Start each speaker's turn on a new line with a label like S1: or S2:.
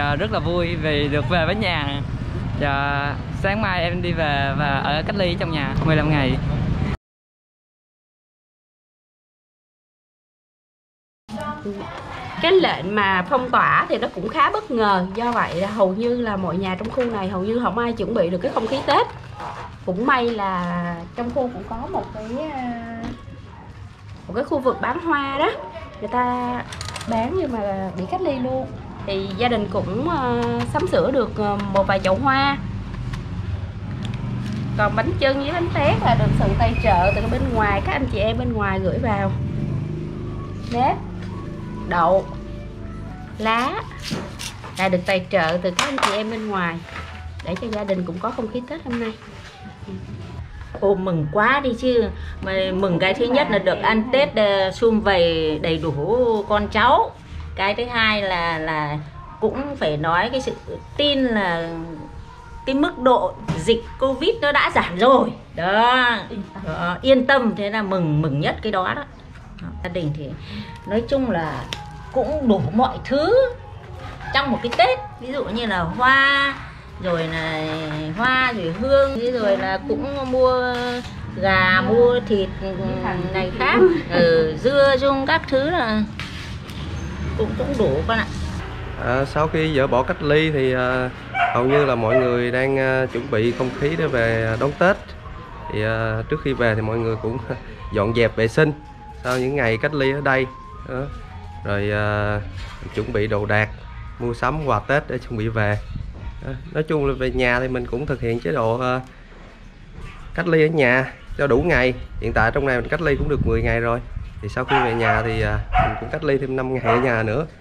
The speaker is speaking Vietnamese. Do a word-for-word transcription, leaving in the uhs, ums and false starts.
S1: rất là vui vì được về với nhà. Và sáng mai em đi về và ở cách ly trong nhà mười lăm ngày.
S2: Cái lệnh mà phong tỏa thì nó cũng khá bất ngờ, do vậy là hầu như là mọi nhà trong khu này hầu như không ai chuẩn bị được cái không khí Tết. Cũng may là trong khu cũng có một cái một cái khu vực bán hoa đó, người ta bán nhưng mà bị cách ly luôn, thì gia đình cũng uh, sắm sửa được một vài chậu hoa. Còn bánh chưng với bánh tét là được sự tài trợ từ bên ngoài, các anh chị em bên ngoài gửi vào. Nếp, đậu, lá là được tài trợ từ các anh chị em bên ngoài để cho gia đình cũng có không khí Tết hôm nay.
S3: Ô, mừng quá đi chứ. Mà mừng cái thứ nhất là được ăn Tết sum vầy đầy đủ con cháu. Cái thứ hai là là cũng phải nói cái sự tin là cái mức độ dịch Covid nó đã giảm rồi đó, đó yên tâm, thế là mừng mừng nhất cái đó đó. Gia đình thì nói chung là cũng đủ mọi thứ trong một cái Tết, ví dụ như là hoa, rồi là hoa, rồi hương, rồi là cũng mua gà, mua thịt này khác, ừ, dưa dung các thứ là cũng cũng đủ con ạ.
S4: À, sau khi dỡ bỏ cách ly thì à, hầu như là mọi người đang à, chuẩn bị không khí để về đón Tết. Thì à, trước khi về thì mọi người cũng dọn dẹp vệ sinh sau những ngày cách ly ở đây đó. Rồi à, chuẩn bị đồ đạc, mua sắm quà Tết để chuẩn bị về đó. Nói chung là về nhà thì mình cũng thực hiện chế độ à, cách ly ở nhà cho đủ ngày. Hiện tại trong này mình cách ly cũng được mười ngày rồi, thì sau khi về nhà thì à, mình cũng cách ly thêm năm ngày ở nhà nữa.